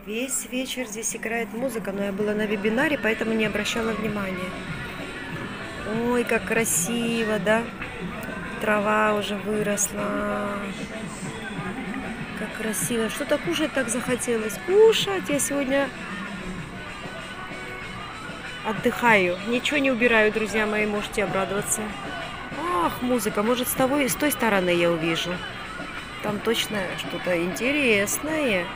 Весь вечер здесь играет музыка, но я была на вебинаре, поэтому не обращала внимания. Ой, как красиво, да? Трава уже выросла. Как красиво. Что-то кушать так захотелось. Кушать. Я сегодня отдыхаю. Ничего не убираю, друзья мои, можете обрадоваться. Ах, музыка. Может, с той стороны я увижу. Там точно что-то интересное.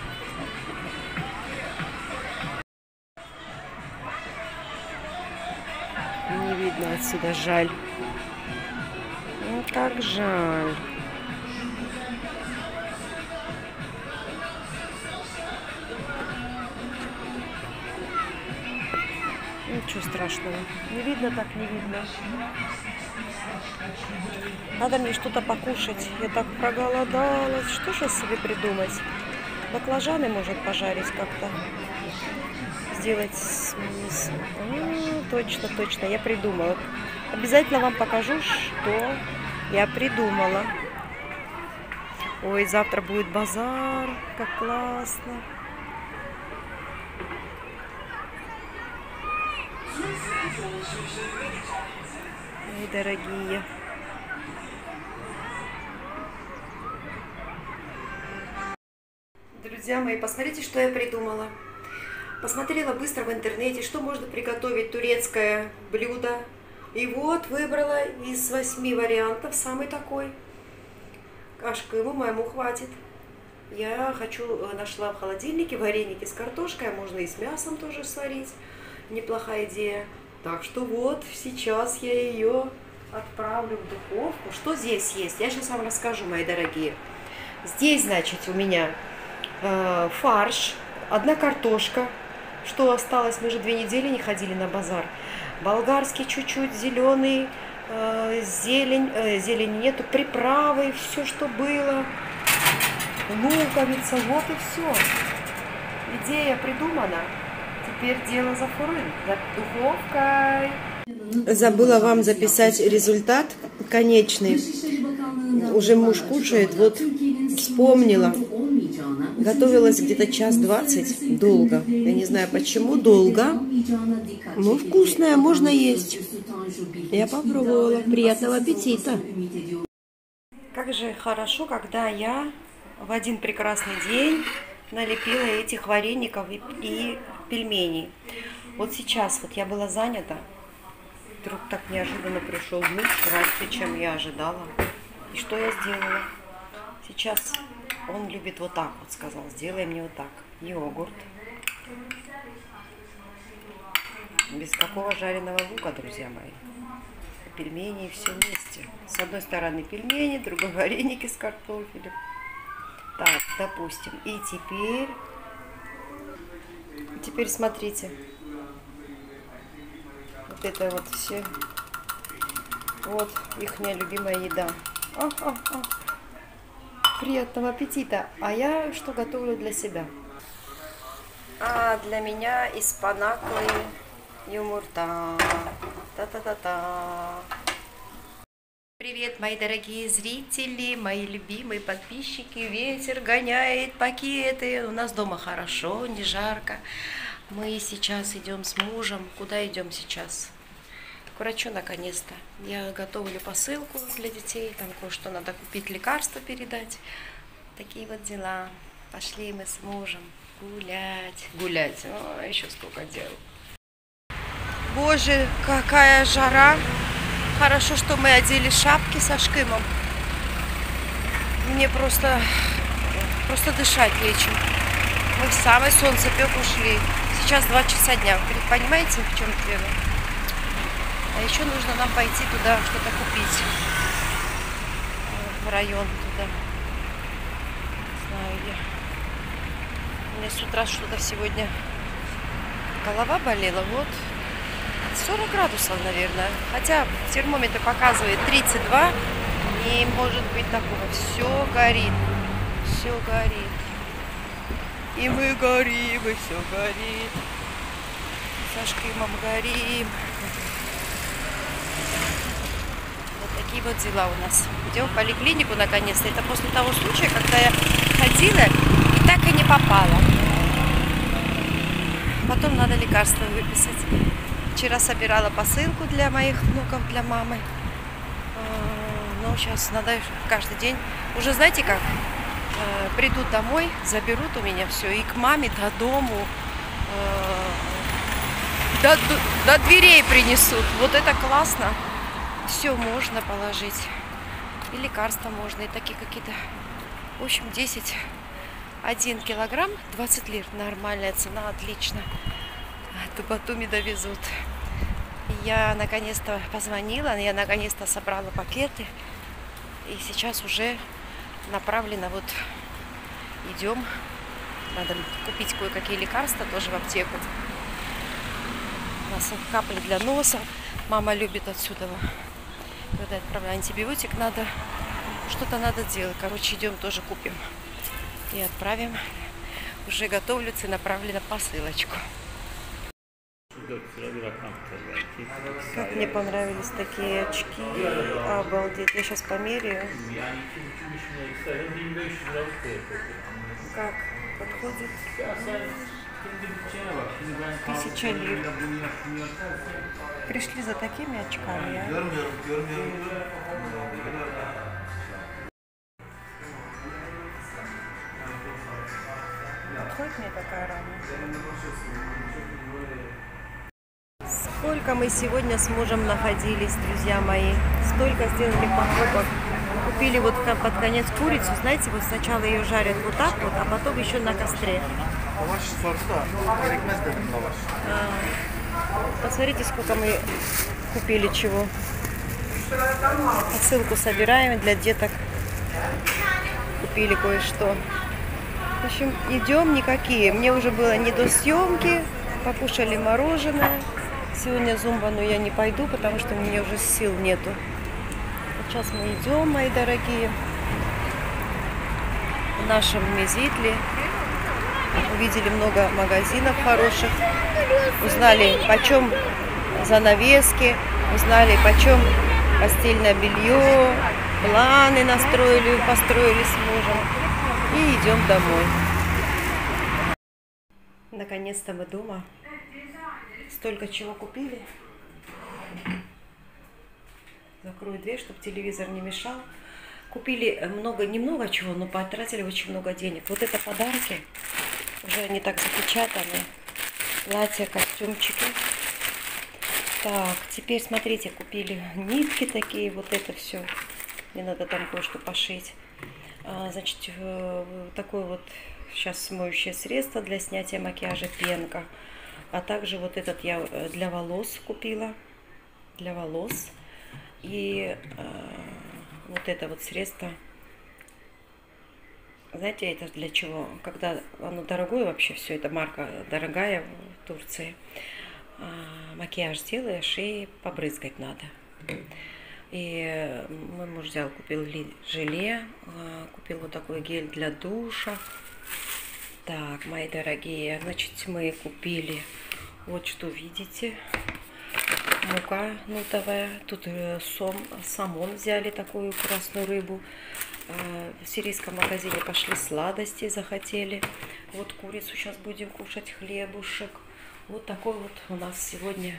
Не видно отсюда, жаль. Ну, так жаль. Ничего страшного. Не видно, так не видно. Надо мне что-то покушать. Я так проголодалась. Что же себе придумать? Баклажаны, может, пожарить как-то. Сделать смесь. Точно, точно. Я придумала. Обязательно вам покажу, что я придумала. Ой, завтра будет базар. Как классно. Ой, дорогие. Друзья мои, посмотрите, что я придумала. Посмотрела быстро в интернете, что можно приготовить турецкое блюдо. И вот выбрала из 8 вариантов самый такой. Кашкыму моему хватит. Я нашла в холодильнике вареники с картошкой, а можно и с мясом тоже сварить. Неплохая идея. Так что вот, сейчас я ее отправлю в духовку. Что здесь есть? Я сейчас вам расскажу, мои дорогие. Здесь, значит, у меня фарш, одна картошка. Что осталось? Мы же 2 недели не ходили на базар. Болгарский чуть-чуть, зеленый, зелени нету, приправы, все, что было. Луковица, вот и все. Идея придумана. Теперь дело за фурын, за духовкой. Забыла вам записать результат конечный. Уже муж кушает, вот вспомнила. Готовилась где-то час 20, долго. Я не знаю, почему долго. Но вкусная, можно есть. Я попробовала. Приятного аппетита. Как же хорошо, когда я в один прекрасный день налепила этих вареников и пельменей. Вот сейчас вот я была занята. Вдруг так неожиданно пришел муж раньше, чем я ожидала. И что я сделала? Сейчас он любит вот так вот, сказал, сделай мне вот так. Йогурт. Без какого жареного лука, друзья мои. Пельмени и все вместе. С одной стороны пельмени, другой вареники с картофелем. Так, допустим. И теперь смотрите. Вот это вот все. Вот ихняя любимая еда. Приятного аппетита. А я что готовлю для себя? А для меня испанаклы юмурта. Та-та-та-та. Привет, мои дорогие зрители, мои любимые подписчики. Ветер гоняет пакеты. У нас дома хорошо, не жарко. Мы сейчас идем с мужем. Куда идем сейчас? К врачу наконец-то. Я готовлю посылку для детей. Там кое-что надо купить, лекарства передать. Такие вот дела. Пошли мы с мужем гулять. Гулять. О, еще сколько дел. Боже, какая жара. Хорошо, что мы одели шапки со шкымом. Мне просто дышать нечем. Мы в самый солнцепек ушли. Сейчас 2 часа дня. Понимаете, в чем дело? А еще нужно нам пойти туда, что-то купить. В район туда. Не знаю где. У меня с утра что-то сегодня голова болела. Вот. 40 градусов, наверное. Хотя термометр показывает 32. Не может быть такого. Все горит. Все горит. И мы горим, и все горит. Со шкимом горим. Вот такие вот дела у нас. Идем в поликлинику наконец-то. Это после того случая, когда я ходила и так и не попала. потом надо лекарства выписать. Вчера собирала посылку для моих внуков, для мамы. Но сейчас надо каждый день. Уже знаете как? Придут домой, заберут у меня все. И к маме, до дому, до дверей принесут. Вот это классно. Все можно положить. И лекарства можно, и такие какие-то. В общем, 1 килограмм 20 лир. Нормальная цена, отлично. До Батуми довезут. Я наконец-то позвонила, я наконец-то собрала пакеты. И сейчас уже направлено, вот идем. Надо купить кое-какие лекарства тоже в аптеку. У нас капли для носа. Мама любит отсюда. Когда отправляю антибиотик, надо что-то надо делать. Короче, идем тоже купим. И отправим. Уже готовлю целенаправленно посылочку. Как мне понравились такие очки. Обалдеть. Я сейчас померяю. Как подходит? 1000 лир. Пришли за такими очками. Подходит мне такая рама? Сколько мы сегодня с мужем находились, друзья мои. Столько сделали покупок. Купили вот под конец курицу. Знаете, вот сначала ее жарят вот так вот, а потом еще на костре. Посмотрите, сколько мы купили чего. Посылку собираем для деток. Купили кое-что. В общем, идем никакие. Мне уже было не до съемки. Покушали мороженое. Сегодня зумбану я не пойду, потому что у меня уже сил нету. Вот сейчас мы идем, мои дорогие, в нашем Мезитле. Увидели много магазинов хороших. Узнали, почем занавески. Узнали, почем постельное белье. Планы построили с мужем. И идем домой. Наконец-то мы дома. Столько чего купили. Закрою дверь, чтобы телевизор не мешал. Купили немного чего, но потратили очень много денег. Вот это подарки. Уже они так запечатаны. Платья, костюмчики. Так, теперь смотрите, купили нитки такие. Вот это все. Мне надо там кое-что пошить. Значит, такое вот сейчас моющее средство для снятия макияжа, пенка. А также вот этот я для волос купила. Для волос. И вот это вот средство. Знаете, это для чего? Когда оно дорогое вообще, все это марка дорогая в Турции. Макияж делаешь и побрызгать надо. И мой муж взял, купил желе, купил вот такой гель для душа. Так, мои дорогие, значит, мы купили вот что видите. Мука нутовая. Тут самон взяли, такую красную рыбу. В сирийском магазине пошли сладости, захотели. Вот курицу сейчас будем кушать, хлебушек. Вот такой вот у нас сегодня.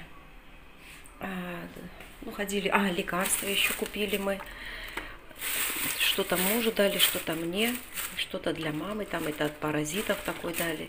Ходили. Лекарства еще купили мы. Что-то мужу дали, что-то мне, что-то для мамы. Там это от паразитов такой дали.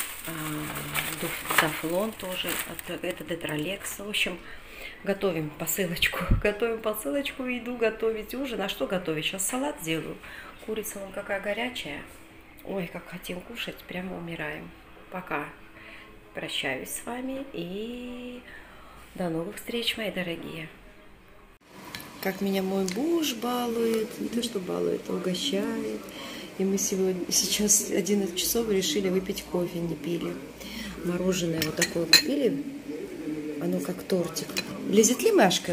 Дафлон тоже. Это Детролекс. В общем, готовим посылочку. Готовим посылочку, иду готовить ужин. А что готовить? Сейчас салат сделаю. Курица вон какая горячая. Ой, как хотим кушать. Прямо умираем. Пока. Прощаюсь с вами. И до новых встреч, мои дорогие. Как меня мой муж балует. Не то, что балует, а угощает. И мы сейчас 11 часов решили выпить кофе, не пили. Мороженое вот такое купили. Оно как тортик. Лезет ли Машка?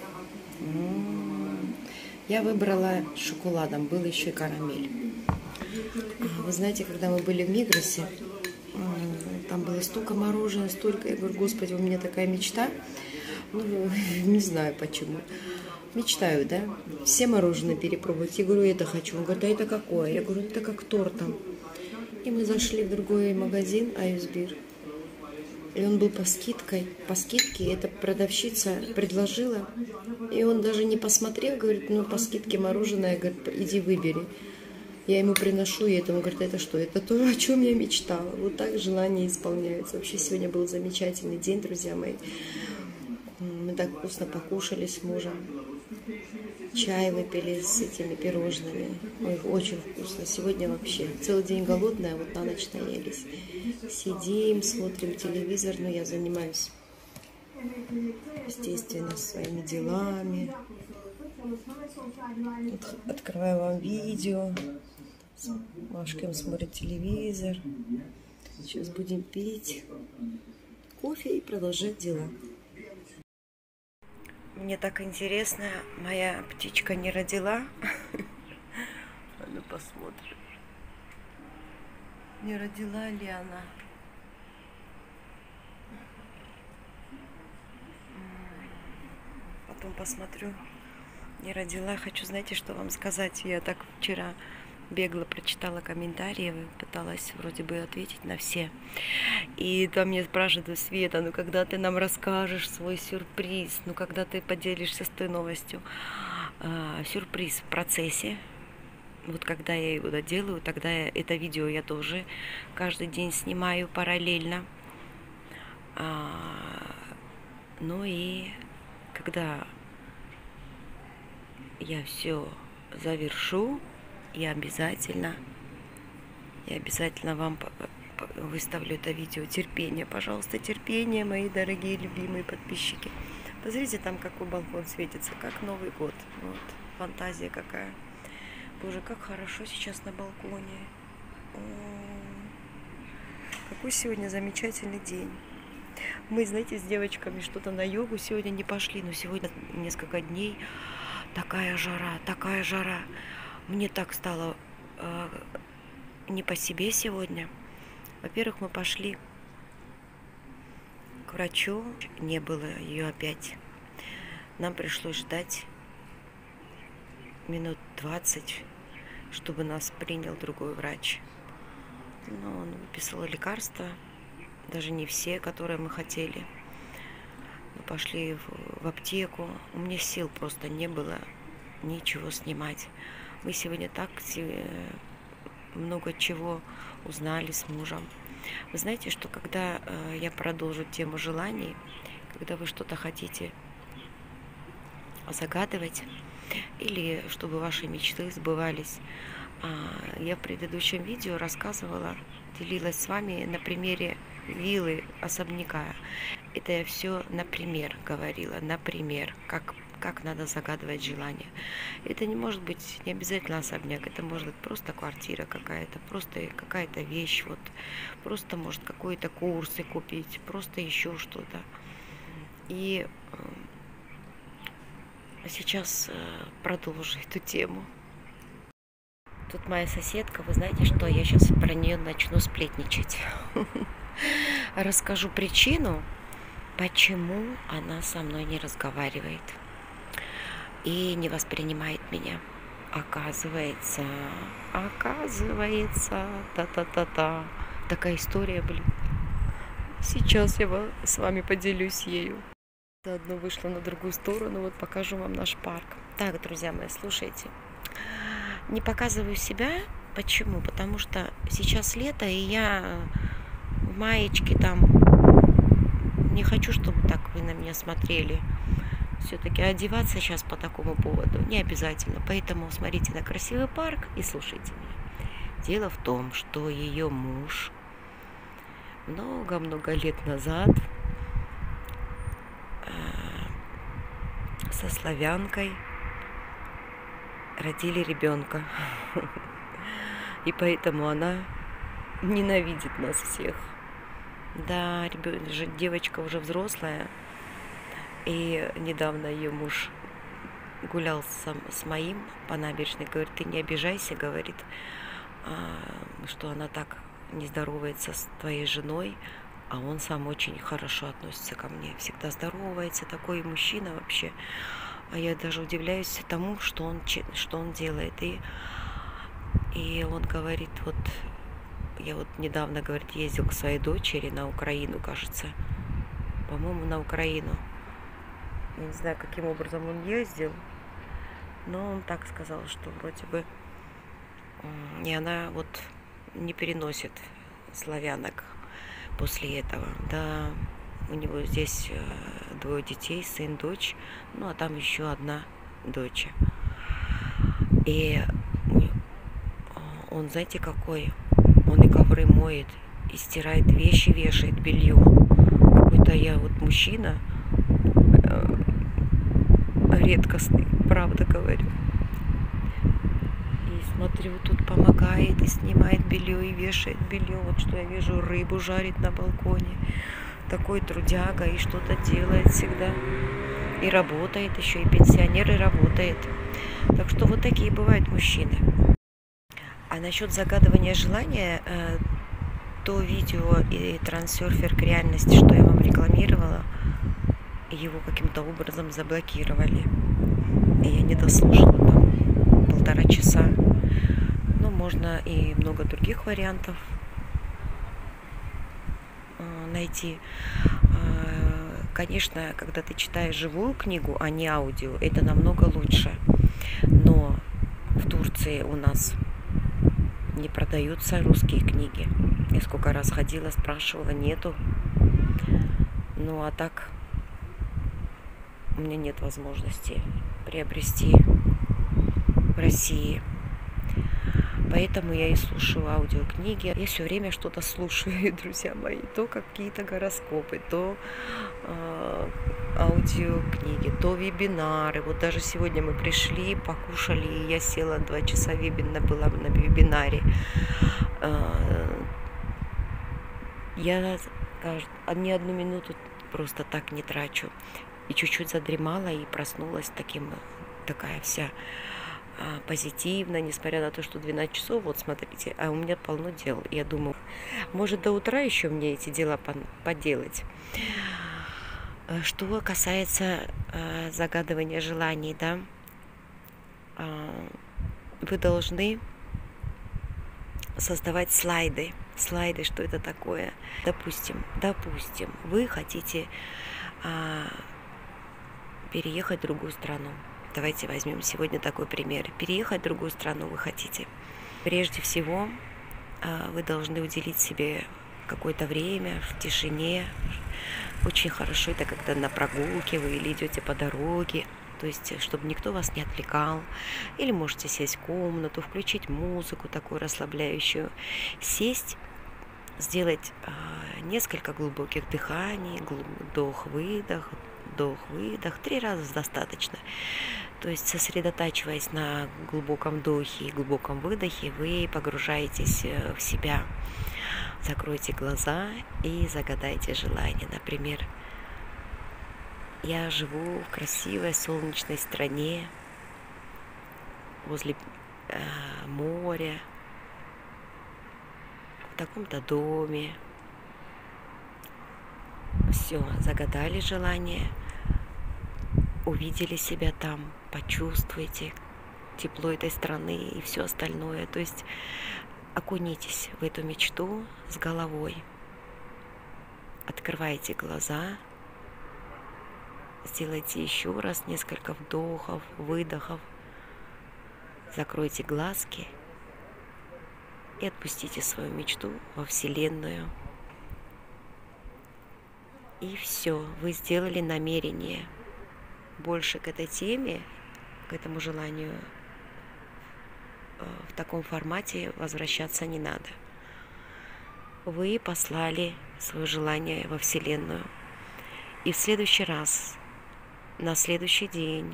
Я выбрала с шоколадом. Был еще и карамель. Вы знаете, когда мы были в Мигросе, там было столько мороженого, столько. Я говорю, Господи, у меня такая мечта. Не знаю почему. Мечтаю, да? Все мороженое перепробовать. Я говорю, это хочу. Он говорит, а это какое? Я говорю, это как тортом. И мы зашли в другой магазин, Айсбир. И он был по скидке, эта продавщица предложила, и он даже не посмотрев, говорит, ну по скидке мороженое, говорит, иди выбери. Я ему приношу, и это, он говорит, это что? Это то, о чем я мечтала. Вот так желания исполняются. Вообще сегодня был замечательный день, друзья мои. Мы так вкусно покушали с мужем. Чай выпили с этими пирожными. Ой, очень вкусно. Сегодня вообще целый день голодная, вот на ночь наелись. Сидим, смотрим телевизор, но я занимаюсь, естественно, своими делами. Вот открываю вам видео. Машкин смотрит телевизор. Сейчас будем пить кофе и продолжать дела. Мне так интересно, моя птичка не родила. Ну посмотрим. Не родила ли она? Потом посмотрю. Не родила. Хочу, знаете, что вам сказать? Я так вчера бегло прочитала комментарии, пыталась вроде бы ответить на все. И там мне спрашивают: Света, ну когда ты нам расскажешь свой сюрприз? Ну когда ты поделишься с той новостью? Сюрприз в процессе. Вот когда я его доделаю, тогда это видео я тоже каждый день снимаю параллельно. Ну и когда я все завершу, я обязательно вам выставлю это видео. Терпение, пожалуйста, терпение, мои дорогие, любимые подписчики. Посмотрите, там какой балкон светится, как Новый год. Вот, фантазия какая. Боже, как хорошо сейчас на балконе. Какой сегодня замечательный день. Мы, знаете, с девочками что-то на йогу сегодня не пошли, но сегодня несколько дней такая жара, такая жара. Мне так стало не по себе сегодня. Во-первых, мы пошли к врачу, не было ее опять. Нам пришлось ждать минут 20, чтобы нас принял другой врач. Но он выписал лекарства, даже не все, которые мы хотели. Мы пошли в аптеку. У меня сил просто не было ничего снимать. Мы сегодня так много чего узнали с мужем. Вы знаете, что когда я продолжу тему желаний, когда вы что-то хотите загадывать, или чтобы ваши мечты сбывались, я в предыдущем видео рассказывала, делилась с вами на примере виллы, особняка. Это я все например говорила, например, как надо загадывать желание. Это не может быть не обязательно особняк, это может быть просто квартира какая-то, просто какая-то вещь, вот, просто может какой-то курсы купить, просто еще что-то. И сейчас продолжу эту тему. Тут моя соседка, вы знаете, что я сейчас про нее начну сплетничать. Расскажу причину, почему она со мной не разговаривает и не воспринимает меня. Оказывается, та-та-та-та. Такая история, блин. Сейчас я с вами поделюсь ею. Заодно вышла на другую сторону, вот покажу вам наш парк. Так, друзья мои, слушайте. Не показываю себя. Почему? Потому что сейчас лето, и я в маечке там. Не хочу, чтобы так вы на меня смотрели. Все-таки одеваться сейчас по такому поводу не обязательно. Поэтому смотрите на красивый парк и слушайте меня. Дело в том, что ее муж много-много лет назад со славянкой родили ребенка. И поэтому она ненавидит нас всех. Да, девочка уже взрослая. И недавно ее муж гулял с моим по набережной. Говорит, ты не обижайся, говорит, что она так не здоровается с твоей женой. А он сам очень хорошо относится ко мне. Всегда здоровается, такой мужчина вообще. А я даже удивляюсь тому, что он делает. И он говорит, вот Я вот недавно, говорит, ездил к своей дочери на Украину, кажется. По-моему, на Украину. Я не знаю, каким образом он ездил, но он так сказал, что вроде бы и она вот не переносит славянок после этого. Да, у него здесь 2 детей, сын, дочь, ну а там еще одна дочь. И он, знаете, какой? Он и ковры моет, и стирает вещи, вешает белье. Какой-то я вот мужчина редкостный, правда говорю. И смотрю, тут помогает, и снимает белье, и вешает белье. Вот что я вижу, рыбу жарит на балконе. Такой трудяга, и что-то делает всегда. И работает еще, и пенсионер, и работает. Так что вот такие бывают мужчины. А насчет загадывания желания, то видео и трансерфер к реальности, что я вам рекламировала, его каким-то образом заблокировали. И я не дослушала там 1,5 часа. Но можно и много других вариантов найти. Конечно, когда ты читаешь живую книгу, а не аудио, это намного лучше. Но в Турции у нас не продаются русские книги. Я сколько раз ходила, спрашивала, нету. Ну а так у меня нет возможности приобрести в России. Поэтому я и слушаю аудиокниги. Я все время что-то слушаю, друзья мои. То какие-то гороскопы, то аудиокниги, то вебинары. Вот даже сегодня мы пришли, покушали, и я села 2 часа была на вебинаре. Я ни одну минуту просто так не трачу. И чуть-чуть задремала и проснулась такая вся позитивно, несмотря на то, что 12 часов, вот смотрите, а у меня полно дел. Я думаю, может до утра еще мне эти дела поделать. Что касается загадывания желаний, да, вы должны создавать слайды. Слайды, что это такое? Допустим, вы хотите переехать в другую страну. Давайте возьмем сегодня такой пример. Переехать в другую страну вы хотите. Прежде всего, вы должны уделить себе какое-то время в тишине. Очень хорошо это, когда на прогулке вы или идете по дороге. То есть, чтобы никто вас не отвлекал. Или можете сесть в комнату, включить музыку такую расслабляющую. Сесть, сделать несколько глубоких дыханий, вдох-выдох, вдох-выдох, 3 раза достаточно. То есть, сосредотачиваясь на глубоком вдохе и глубоком выдохе, вы погружаетесь в себя. Закройте глаза и загадайте желание. Например, я живу в красивой солнечной стране, возле моря, в таком-то доме. Все, загадали желание, увидели себя там, почувствуйте тепло этой страны и все остальное. То есть окунитесь в эту мечту с головой. Открывайте глаза, сделайте еще раз несколько вдохов, выдохов, закройте глазки и отпустите свою мечту во Вселенную. И все, вы сделали намерение. Больше к этой теме, к этому желанию в таком формате возвращаться не надо. Вы послали свое желание во Вселенную. И в следующий раз, на следующий день,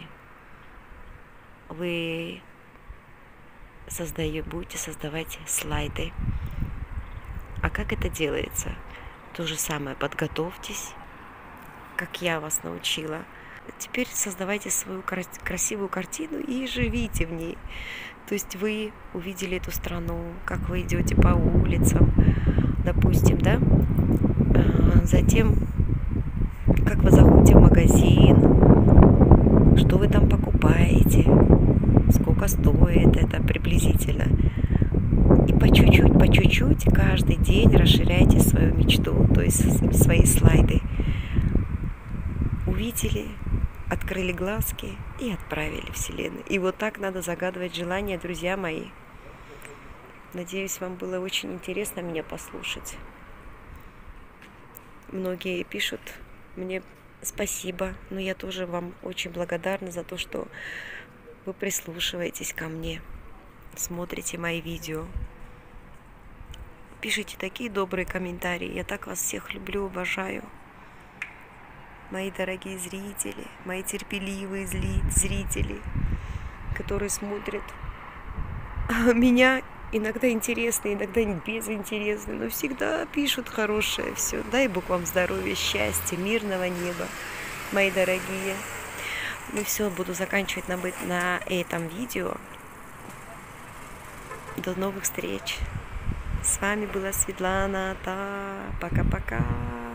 вы будете создавать слайды. А как это делается? То же самое, подготовьтесь, как я вас научила. Теперь создавайте свою красивую картину и живите в ней. То есть вы увидели эту страну, как вы идете по улицам, допустим, да? Затем, как вы заходите в магазин, что вы там покупаете, сколько стоит это приблизительно. И по чуть-чуть чуть-чуть каждый день расширяйте свою мечту, то есть свои слайды. Увидели, открыли глазки и отправили Вселенной. И вот так надо загадывать желания, друзья мои. Надеюсь, вам было очень интересно меня послушать. Многие пишут мне спасибо, но я тоже вам очень благодарна за то, что вы прислушиваетесь ко мне, смотрите мои видео, пишите такие добрые комментарии. Я так вас всех люблю, обожаю. Мои дорогие зрители, мои терпеливые зрители, которые смотрят меня. Иногда интересно, иногда безинтересно, но всегда пишут хорошее все. Дай Бог вам здоровья, счастья, мирного неба, мои дорогие. Ну все, буду заканчивать на этом видео. До новых встреч. С вами была Светлана. Пока-пока.